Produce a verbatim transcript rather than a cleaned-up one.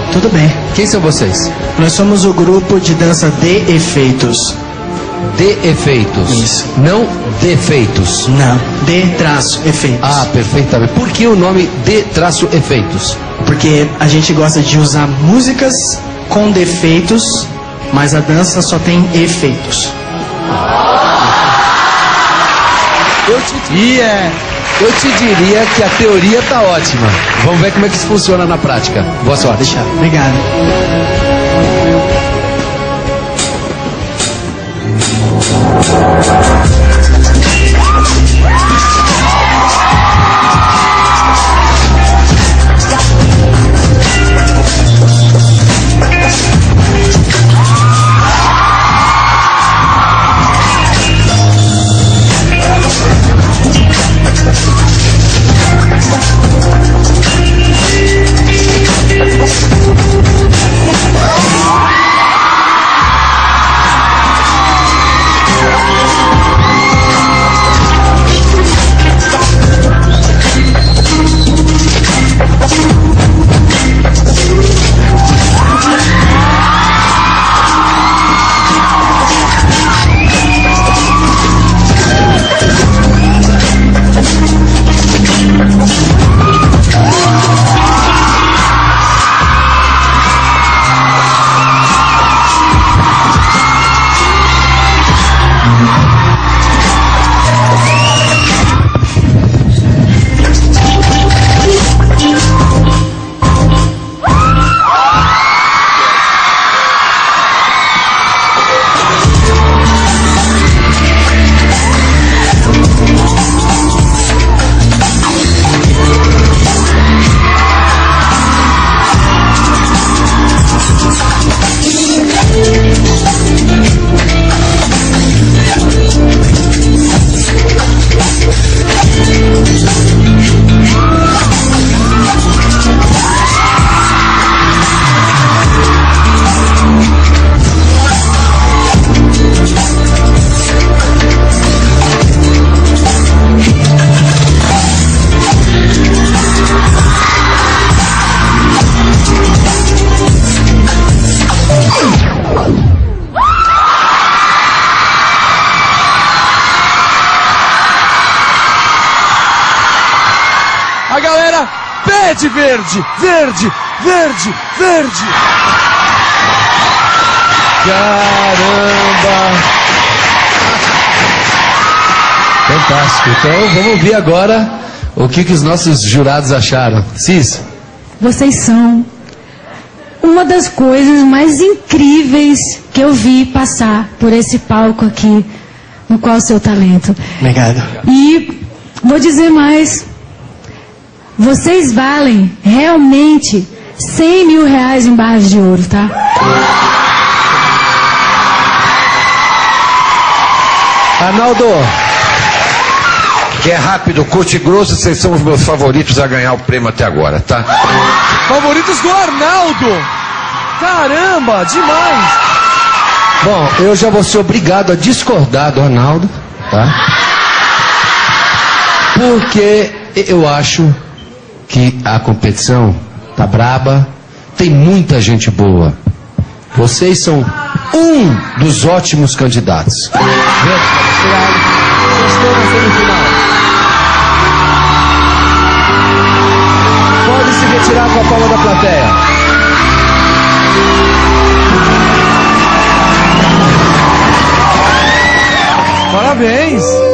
Tudo bem. Quem são vocês? Nós somos o grupo de dança De Efeitos. De Efeitos. Isso. Não Defeitos. Não, De traço Efeitos. Ah, perfeitamente. Por que o nome De traço Efeitos? Porque a gente gosta de usar músicas com defeitos, mas a dança só tem efeitos. Eu te, yeah. eu te diria que a teoria tá ótima. Vamos ver como é que isso funciona na prática. Boa sorte. Deixa. Obrigado. A galera pede verde, verde, verde, verde. Caramba! Fantástico. Então vamos ouvir agora o que, que os nossos jurados acharam. Cis? Vocês são uma das coisas mais incríveis que eu vi passar por esse palco aqui, no qual o seu talento. Obrigado. E vou dizer mais. Vocês valem realmente cem mil reais em barras de ouro, tá? Arnaldo, Que é rápido, curto e grosso, vocês são os meus favoritos a ganhar o prêmio até agora, tá? Favoritos do Arnaldo! Caramba, demais! bom, eu já vou ser obrigado a discordar do Arnaldo, tá? Porque eu acho que a competição tá braba, tem muita gente boa. Vocês são um dos ótimos candidatos. Estou na semifinal. Pode se retirar com a palma da plateia. Parabéns!